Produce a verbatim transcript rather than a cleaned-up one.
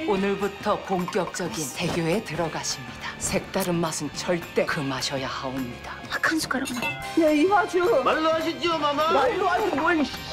오늘부터 본격적인 대교에 들어가십니다. 색다른 맛은 절대 금하셔야 하옵니다. 한 숟가락만. 야, 이화주. 말로 하시지요, 마마. 말로 하지 뭘.